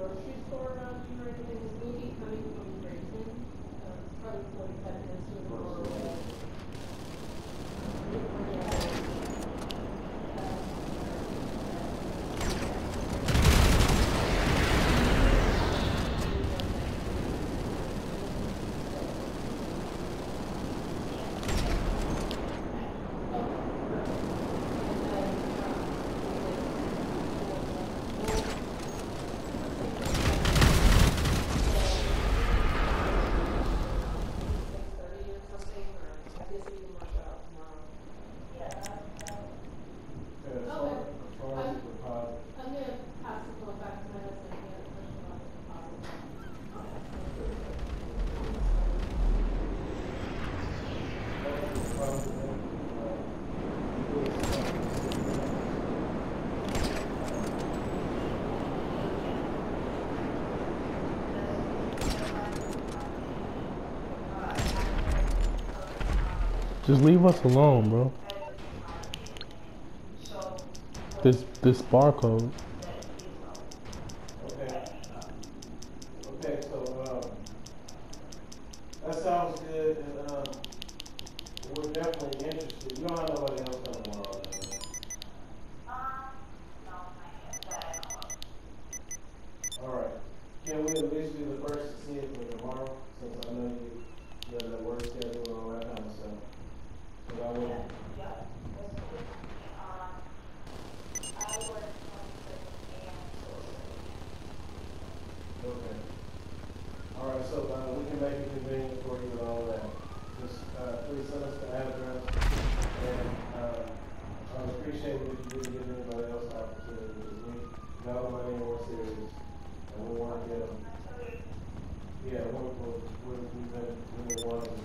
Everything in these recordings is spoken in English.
grocery store around you or anything? Because we keep coming from Grayson. It's probably 45 minutes to an hour away. Just leave us alone, bro. This barcode. Okay. Okay, so that sounds good, and we're definitely interested. You don't have nobody else coming tomorrow, then, all right. Can we at least be the first to see it for tomorrow, since I know you have that work schedule and all that kind of stuff? But I will. Okay. All right, so we can make it convenient for you and all that. Just please send us the address, and I would appreciate it if you didn't give anybody else the opportunity, because we got the money more serious, and we want to get them. Yeah, we've been really wanting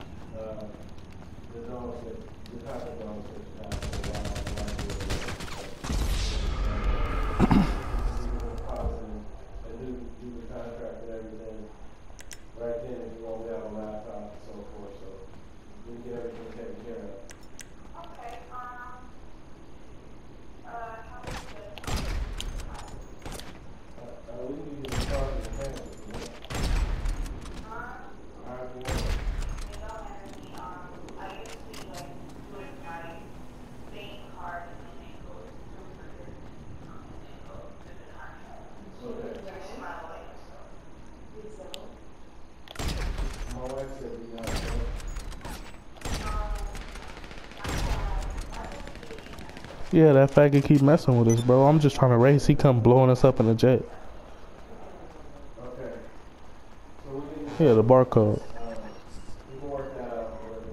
the dogs that, the type of dogs that you have for a while. Do the contract and everything right then, if you won't have a laptop and so forth, so we can get everything taken care of. Okay, we can use the card in the payment if you want. All right, well. Yeah, that faggot keep messing with us, bro. I'm just trying to race. He come blowing us up in a jet. Okay. So Yeah, the barcode. We can work that out.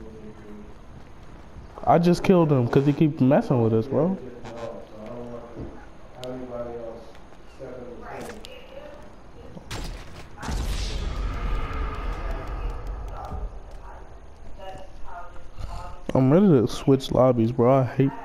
I just killed him because he keep messing with us, bro. I'm ready to switch lobbies, bro. I hate.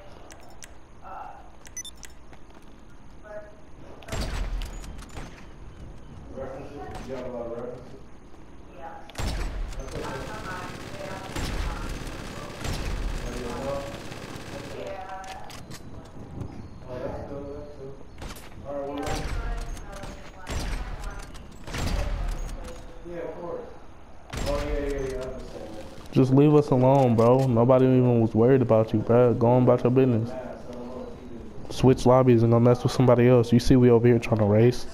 Just leave us alone, bro. Nobody even was worried about you, bro. Go on about your business. Switch lobbies and go mess with somebody else. You see we over here trying to race.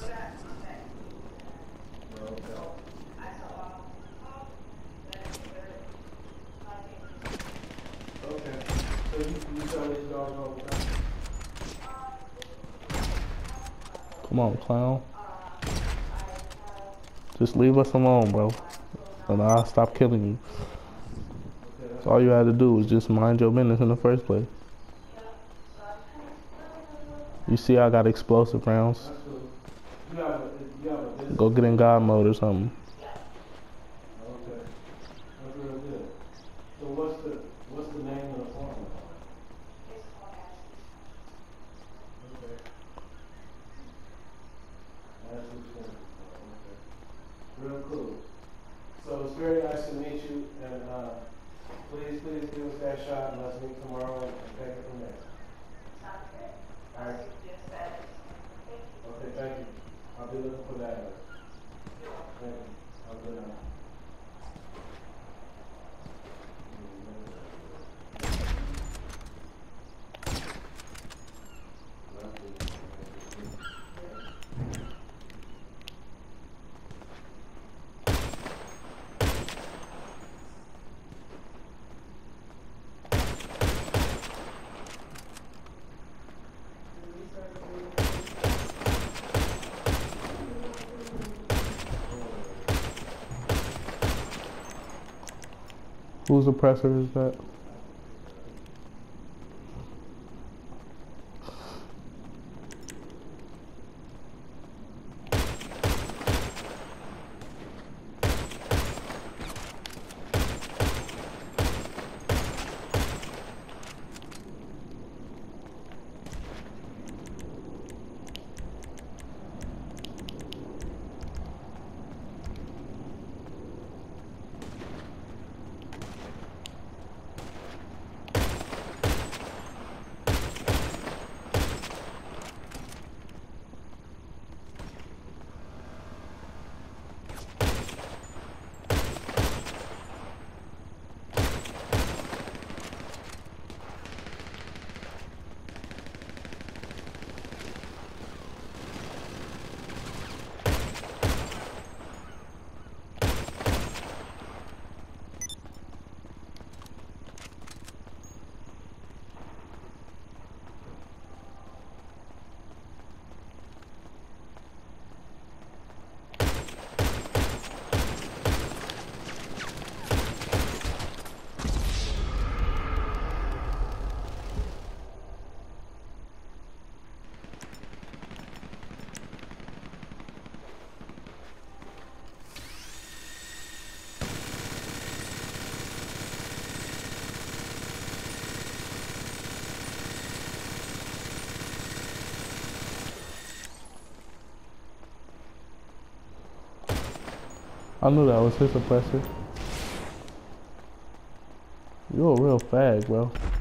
Come on, clown. Just leave us alone, bro. And I'll stop killing you. So all you had to do was just mind your business in the first place. You see I got explosive rounds. Go get in God mode or something. Okay. That's real good. So what's the name of the farm? Okay. Okay. Real cool. So it's very nice to meet you, and please give us that shot, and let's meet tomorrow and take it from there. Sounds good. All right. Okay, thank you. I'll be looking that. Thank you. Have a good night. Whose oppressor is that? I knew that was his oppressor. You're a real fag, bro.